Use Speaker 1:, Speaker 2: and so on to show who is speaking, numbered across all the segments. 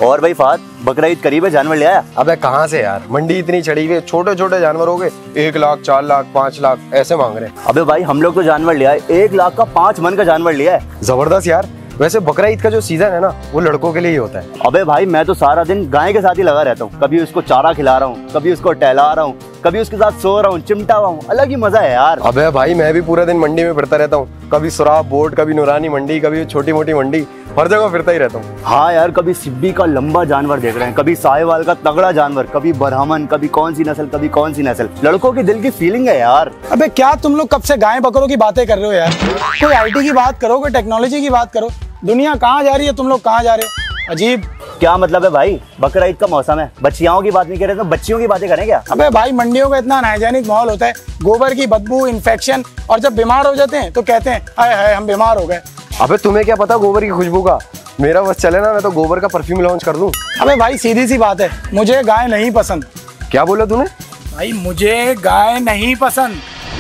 Speaker 1: और भाई फात, बकरा ईद करीब है, जानवर ले आया?
Speaker 2: अबे कहाँ से यार, मंडी इतनी चढ़ी हुई है, छोटे छोटे जानवर हो गए 1 लाख 4 लाख 5 लाख ऐसे मांग रहे हैं।
Speaker 1: अबे भाई हम लोग तो जानवर ले आए, 1 लाख का 5 मन का जानवर लिया है।
Speaker 2: जबरदस्त यार। वैसे बकरा ईद का जो सीजन है ना, वो लड़कों के लिए ही होता है।
Speaker 1: अबे भाई मैं तो सारा दिन गाय के साथ ही लगा रहता हूँ, कभी उसको चारा खिला रहा हूँ, कभी उसको टहला रहा हूँ, कभी उसके साथ सो रहा हूँ, चिमटा हुआ हूँ, अलग ही मजा है यार।
Speaker 2: अबे भाई मैं भी पूरा दिन मंडी में फिरता रहता हूँ, कभी सुराब बोर्ड, कभी नूरानी मंडी, कभी छोटी मोटी मंडी, हर जगह फिरता ही रहता हूँ।
Speaker 1: हाँ यार, कभी सिब्बी का लंबा जानवर देख रहे हैं, कभी साहिवाल का तगड़ा जानवर, कभी ब्राह्मण, कभी कौन सी नस्ल, कभी कौन सी नस्ल। लड़कों के दिल की फीलिंग है यार।
Speaker 3: अबे क्या तुम लोग कब से गाय बकरों की बातें कर रहे हो यार? कोई आईटी की बात करो, कोई टेक्नोलॉजी की बात करो। दुनिया कहाँ जा रही है, तुम लोग कहाँ जा रहे हो? अजीब।
Speaker 1: क्या मतलब है भाई? बकरा ईद का मौसम है, बच्चियों की बात नहीं कर रहे तो बच्चियों की बातें करें क्या?
Speaker 3: अबे भाई मंडियों का इतना अनहाइजेनिक माहौल होता है, गोबर की बदबू, इन्फेक्शन, और जब बीमार हो जाते हैं तो कहते हैं हाय हाय हम बीमार हो गए।
Speaker 2: अबे तुम्हें क्या पता गोबर की खुशबू का? मेरा बस चले ना, मैं तो गोबर का परफ्यूम लॉन्च कर दूं।
Speaker 3: अबे भाई सीधी सी बात है, मुझे गाय नहीं पसंद।
Speaker 2: क्या बोला तूने?
Speaker 3: भाई मुझे गाय नहीं पसंद।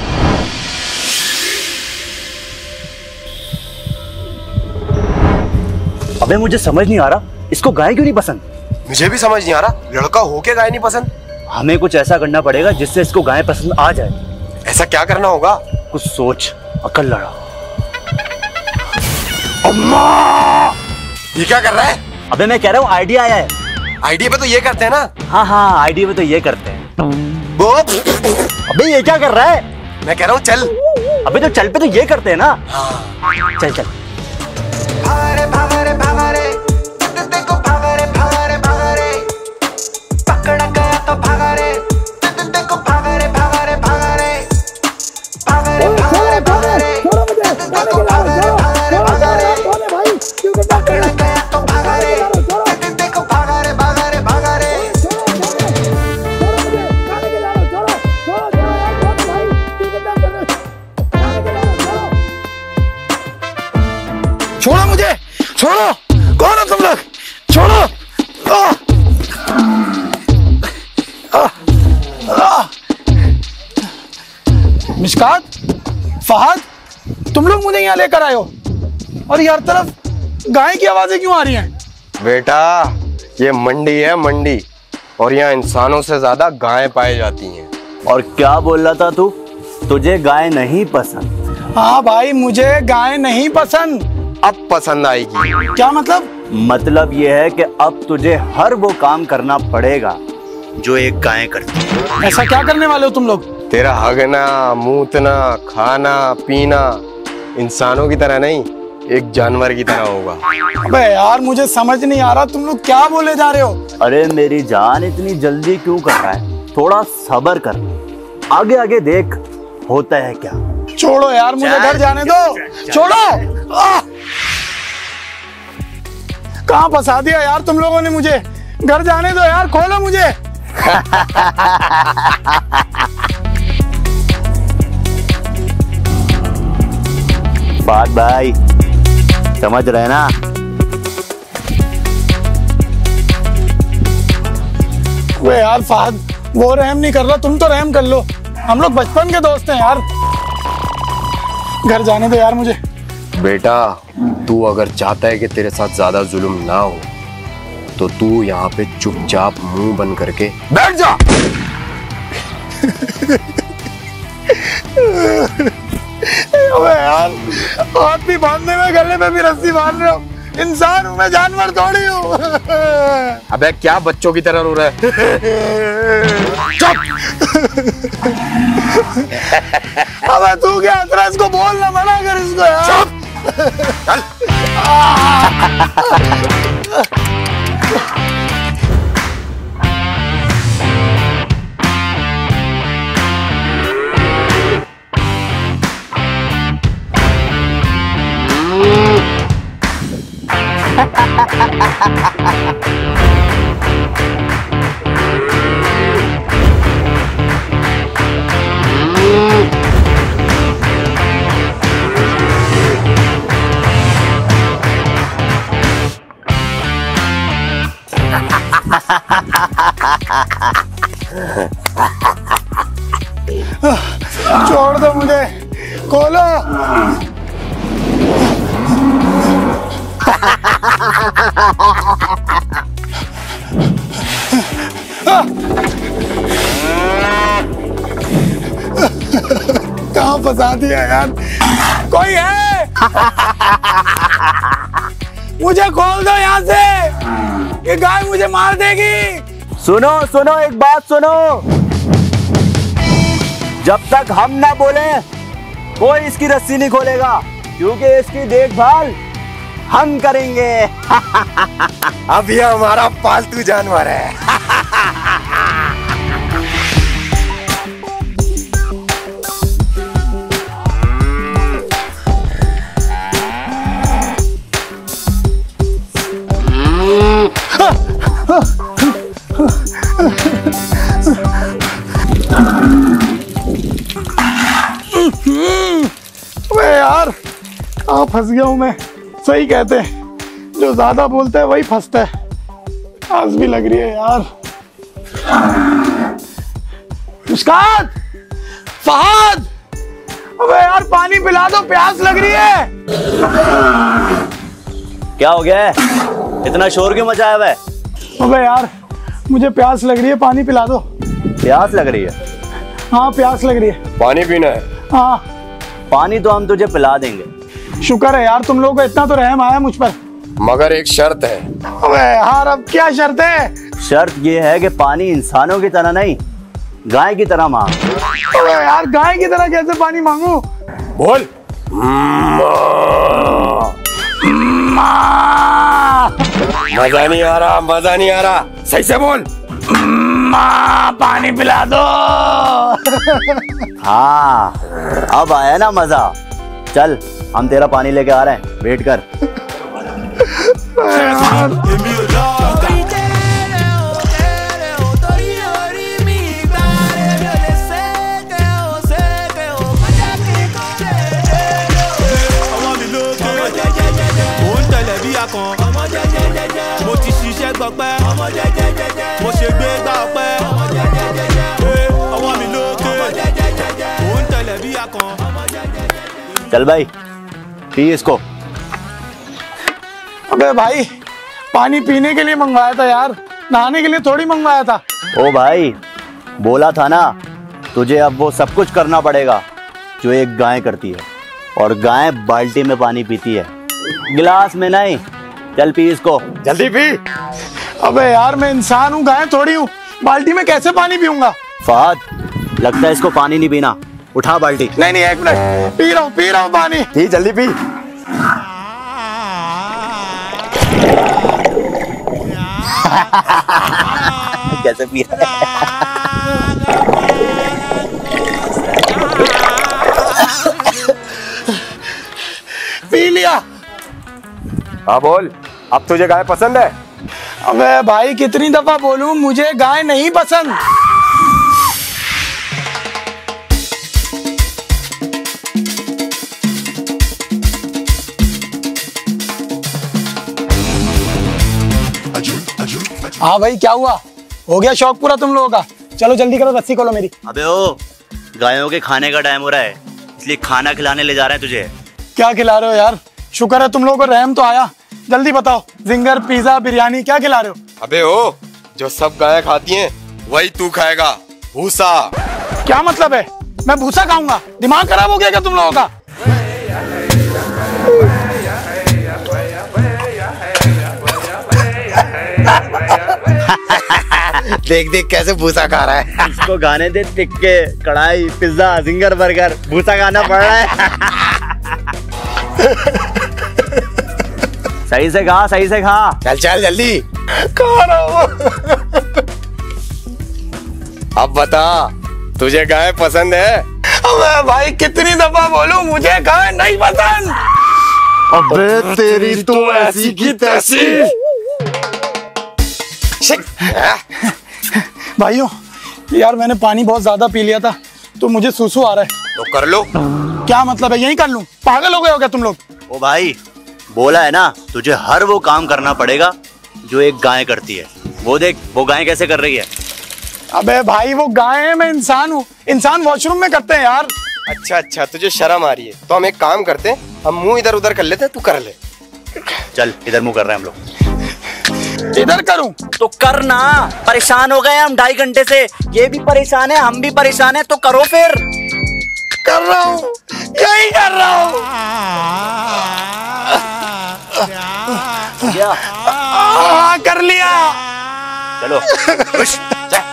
Speaker 1: अबे मुझे समझ नहीं आ रहा, इसको गाय क्यों नहीं पसंद?
Speaker 2: मुझे भी समझ नहीं आ रहा, लड़का होके गाय नहीं पसंद।
Speaker 1: हमें कुछ ऐसा करना पड़ेगा जिससे इसको गाय पसंद आ जाए।
Speaker 2: ऐसा क्या करना होगा?
Speaker 1: कुछ सोच, अकल लड़ा।
Speaker 2: अम्मा! ये क्या कर रहा है?
Speaker 1: अबे मैं कह रहा हूँ आइडिया आया है।
Speaker 2: आइडिया पे तो ये करते हैं ना।
Speaker 1: हाँ आइडिया पे तो ये करते हैं। अबे ये क्या कर रहा है?
Speaker 2: मैं कह रहा हूँ चल।
Speaker 1: अबे तो चल पे तो ये करते हैं ना। चल चल।
Speaker 4: भागरे भागरे भागरे, देखो भागरे भागरे भागरे, पकड़ा गया तो भागरे, देखो भागरे भागरे भागरे, भागरे भागरे भागरे, देखो भागरे भागरे भागरे, पकड़ा गया तो भागरे, देखो भागरे भागरे भागरे।
Speaker 3: छोड़ो मुझे, छोड़ो। कौन हो तुम लोग? छोड़ो। मिशकात, फहद, तुम लोग मुझे यहाँ लेकर आए हो और ये हर तरफ गाय की आवाजें क्यों आ रही हैं?
Speaker 2: बेटा ये मंडी है मंडी, और यहाँ इंसानों से ज्यादा गायें पाई जाती हैं।
Speaker 1: और क्या बोल रहा था तू? तुझे गाय नहीं पसंद?
Speaker 3: हाँ भाई मुझे गाय नहीं पसंद।
Speaker 2: अब पसंद आएगी।
Speaker 3: क्या मतलब?
Speaker 1: मतलब ये है कि अब तुझे हर वो काम करना पड़ेगा जो एक गाय करती है।
Speaker 3: ऐसा क्या करने वाले हो तुम लोग?
Speaker 2: तेरा हगना, मूतना, खाना पीना इंसानों की तरह नहीं, एक जानवर की तरह होगा।
Speaker 3: अबे यार मुझे समझ नहीं आ रहा तुम लोग क्या बोले जा रहे हो।
Speaker 1: अरे मेरी जान, इतनी जल्दी क्यों कर रहा है? थोड़ा सब्र कर, आगे आगे देख होता है क्या।
Speaker 3: छोड़ो यार, मुझे घर जाने दो। छोड़ो। कहाँ फंसा दिया यार तुम लोगों ने मुझे? घर जाने दो यार, खोलो मुझे।
Speaker 1: बात भाई समझ रहे ना?
Speaker 3: वे यार फहद, वो रहम नहीं कर रहा, तुम तो रहम कर लो। हम लोग बचपन के दोस्त हैं यार। घर जाने दो यार मुझे।
Speaker 2: बेटा तू अगर चाहता है कि तेरे साथ ज्यादा जुल्म ना हो तो तू यहाँ पे चुपचाप मुंह बंद करके बैठ जा।
Speaker 3: अबे यार, हाथ भी बांधने में, गले में भी रस्सी बांध रहे हो। इंसान हूँ मैं, जानवर थोड़ी हूँ।
Speaker 2: अबे क्या बच्चों की तरह रो रहा है?
Speaker 3: अबे तू क्या हंस रहा है? इसको बोलना मना कर इसको यार।
Speaker 2: चल।
Speaker 3: छोड़ दो मुझे, खोलो। फंसा दिया यार। कोई है? मुझे खोल दो यहाँ से, ये गाय मुझे मार देगी।
Speaker 1: सुनो सुनो, एक बात सुनो, जब तक हम ना बोले कोई इसकी रस्सी नहीं खोलेगा, क्योंकि इसकी देखभाल हम करेंगे।
Speaker 2: अब ये हमारा पालतू जानवर है।
Speaker 3: अबे यार, कहाँ फंस गया हूँ मैं। सही कहते हैं, जो ज्यादा बोलता है वही फंसता है। प्यास भी लग रही है यार। मुस्कान, फहद, अबे यार पानी पिला दो, प्यास लग रही है।
Speaker 1: क्या हो गया है, इतना शोर क्यों मचाया हुआ है?
Speaker 3: अबे यार मुझे प्यास लग रही है, पानी पिला दो।
Speaker 1: प्यास लग रही है?
Speaker 3: हाँ प्यास लग रही है।
Speaker 2: पानी पीना है?
Speaker 3: हाँ।
Speaker 1: पानी तो हम तुझे पिला देंगे।
Speaker 3: शुक्र है यार, तुम लोगों को इतना तो रहम आया मुझ पर।
Speaker 2: मगर एक शर्त है।
Speaker 3: अबे यार अब क्या शर्त है?
Speaker 1: शर्त ये है कि पानी इंसानों की तरह नहीं, गाय की तरह मांग।
Speaker 3: अबे यार गाय की तरह कैसे पानी मांगू?
Speaker 2: बोल। मजा नहीं आ रहा, मजा नहीं आ रहा, सही से बोल।
Speaker 3: माँ पानी पिला दो।
Speaker 1: हाँ अब आया ना मजा। चल हम तेरा पानी लेके आ रहे हैं, वेट कर।
Speaker 5: mo ti ṣiṣẹ́ gbọpẹ́ mo ṣe gbé gbà ọpẹ́ ọwọ́ mi lókè ò ń tẹ̀lé bí akàn.
Speaker 1: चल भाई पी इसको।
Speaker 3: अबे भाई पानी पीने के लिए मंगवाया था यार, नहाने के लिए थोड़ी मंगवाया था।
Speaker 1: ओ भाई बोला था ना तुझे, अब वो सब कुछ करना पड़ेगा जो एक गाय करती है, और गाय बाल्टी में पानी पीती है, गिलास में नहीं। चल पी इसको,
Speaker 2: जल्दी पी।
Speaker 3: अबे यार मैं इंसान हूँ, गाय थोड़ी हूँ, बाल्टी में कैसे पानी पीऊंगा?
Speaker 1: फहद लगता है इसको पानी नहीं पीना, उठा बाल्टी।
Speaker 3: नहीं नहीं, एक मिनट, पी रहा हूँ पानी।
Speaker 2: पी जल्दी पी।
Speaker 1: कैसे पी रहा
Speaker 3: पी लिया।
Speaker 2: हाँ बोल, अब तुझे गाय पसंद है?
Speaker 3: अबे भाई कितनी दफा बोलूं, मुझे गाय नहीं पसंद। हाँ भाई क्या हुआ, हो गया शौक पूरा तुम लोगों का? चलो जल्दी करो, रस्सी खोलो मेरी।
Speaker 1: अबे ओ, गायों के खाने का टाइम हो रहा है, इसलिए खाना खिलाने ले जा रहे हैं तुझे।
Speaker 3: क्या खिला रहे हो यार? शुक्र है तुम लोगों को रहम तो आया। जल्दी बताओ, जिंगर, पिज्जा, बिरयानी, क्या खिला रहे हो?
Speaker 2: अबे ओ, जो सब गायें खाती हैं वही तू खाएगा, भूसा।
Speaker 3: क्या मतलब है, मैं भूसा खाऊंगा? दिमाग खराब हो गया क्या तुम लोगों का?
Speaker 2: देख देख कैसे भूसा खा रहा है।
Speaker 1: इसको गाने दे, टिक्के, कढ़ाई, पिज्जा, जिंगर, बर्गर, भूसा खाना पड़ रहा है। सही से खा, सही से खा।
Speaker 2: चल चल जल्दी
Speaker 3: खा रहा हूं।
Speaker 2: अब बता, तुझे गाय पसंद है?
Speaker 3: अबे भाई कितनी दफा बोलूं, मुझे गाय नहीं पसंद।
Speaker 2: अबे तेरी तो ऐसी की तैसी।
Speaker 3: भाइयों यार मैंने पानी बहुत ज्यादा पी लिया था, तो मुझे सूसू आ रहा है।
Speaker 2: तो कर लो।
Speaker 3: क्या मतलब है, यही कर लूं? पागल हो गए हो क्या तुम लोग?
Speaker 1: ओ भाई बोला है ना, तुझे हर वो काम करना पड़ेगा जो एक गाय करती है। वो देख, वो गाय कैसे कर रही है।
Speaker 3: अबे भाई वो गाय है, मैं इंसान हूँ। इंसान वॉशरूम में करते हैं यार।
Speaker 2: अच्छा अच्छा, तुझे शर्म आ रही है तो हम एक काम करते हैं, हम मुंह इधर उधर कर लेते हैं, तू कर ले।
Speaker 1: चल इधर मुंह कर रहे हैं हम लोग।
Speaker 3: इधर करूं?
Speaker 1: तो करना, परेशान हो गए हम 2.5 घंटे से, ये भी परेशान है, हम भी परेशान है, तो करो फिर।
Speaker 3: कर रहा हूँ, यही कर रहा हूँ।
Speaker 1: क्या
Speaker 3: हाँ, कर लिया।
Speaker 1: चलो खुश, जा।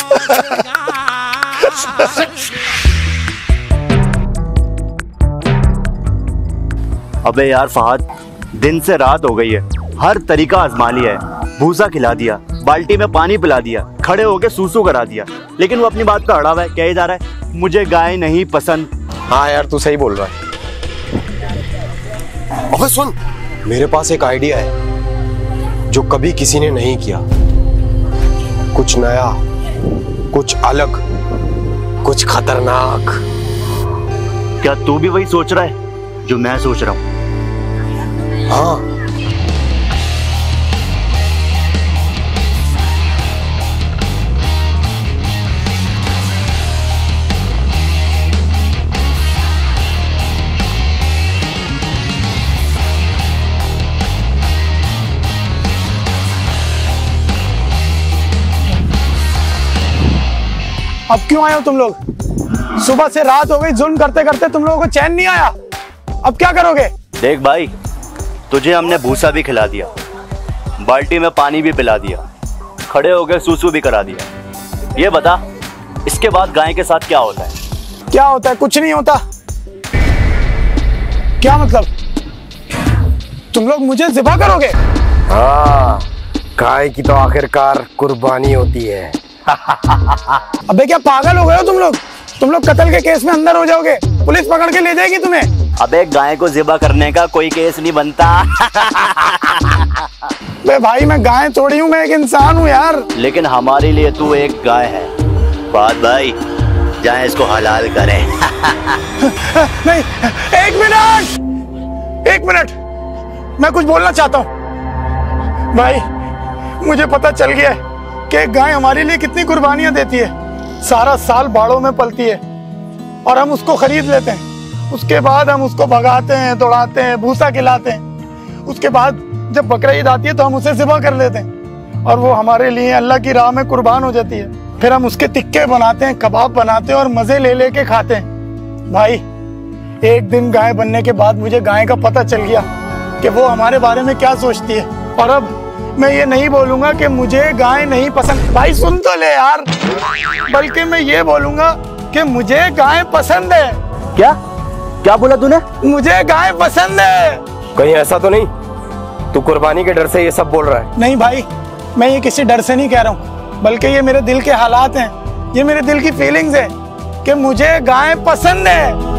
Speaker 1: अबे यार फहद, दिन से रात हो गई है, हर तरीका आजमा लिया है, भूसा खिला दिया, बाल्टी में पानी पिला दिया, खड़े होके सूसू करा दिया, लेकिन वो अपनी बात पे अड़ा हुआ है। कहे जा रहा है मुझे गाय नहीं पसंद।
Speaker 2: हाँ यार तू सही बोल रहा है। अबे सुन, मेरे पास एक आइडिया है जो कभी किसी ने नहीं किया। कुछ नया, कुछ अलग, कुछ खतरनाक।
Speaker 1: क्या तू भी वही सोच रहा है जो मैं सोच रहा हूँ?
Speaker 2: हाँ
Speaker 3: अब क्यों आए हो तुम लोग? सुबह से रात हो गई, जुल्म करते करते तुम लोगों को चैन नहीं आया। अब क्या करोगे?
Speaker 1: देख भाई, तुझे हमने भूसा भी खिला दिया, बाल्टी में पानी भी पिला दिया, खड़े हो गए सूसू भी करा दिया। ये बता, इसके बाद गाय के साथ क्या होता है?
Speaker 3: क्या होता है? कुछ नहीं होता। क्या मतलब? तुम लोग मुझे ज़िबा करोगे?
Speaker 2: हाँ, गाय की तो आखिरकार कुर्बानी होती है।
Speaker 3: अबे क्या पागल हो गए हो तुम लोग? तुम लोग कत्ल के केस में अंदर हो जाओगे, पुलिस पकड़ के ले जाएगी तुम्हें।
Speaker 1: अबे गाय को ज़िबा करने का कोई केस नहीं बनता।
Speaker 3: बे भाई, मैं गाय थोड़ी हूँ, मैं एक इंसान हूँ यार।
Speaker 1: लेकिन हमारे लिए तू एक गाय है। बात भाई, जाए इसको हलाल करें।
Speaker 3: नहीं, एक मिनट, मैं कुछ बोलना चाहता हूँ। भाई, मुझे पता चल गया है कि गाय हमारे लिए कितनी कुर्बानियां देती है। सारा साल बाड़ों में पलती है और हम उसको खरीद लेते हैं। उसके बाद हम उसको भगाते हैं, दौड़ाते हैं, भूसा खिलाते हैं। उसके बाद जब बकरा ईद आती है तो हम उसे ज़िबा कर लेते हैं और वो हमारे लिए अल्लाह की राह में कुर्बान हो जाती है। फिर हम उसके टिक्के बनाते हैं, कबाब बनाते हैं और मज़े ले लेके खाते हैं। भाई, एक दिन गाय बनने के बाद मुझे गाय का पता चल गया कि वो हमारे बारे में क्या सोचती है। और अब मैं ये नहीं बोलूंगा कि मुझे गाय नहीं पसंद। भाई सुन तो ले यार, बल्कि मैं ये बोलूंगा कि मुझे गाय पसंद है।
Speaker 1: क्या क्या बोला तूने?
Speaker 3: मुझे गाय पसंद है।
Speaker 2: कहीं ऐसा तो नहीं तू कुर्बानी के डर से ये सब बोल रहा है?
Speaker 3: नहीं भाई, मैं ये किसी डर से नहीं कह रहा हूँ, बल्कि ये मेरे दिल के हालात हैं, ये मेरे दिल की फीलिंग्स है कि मुझे गाय पसंद है।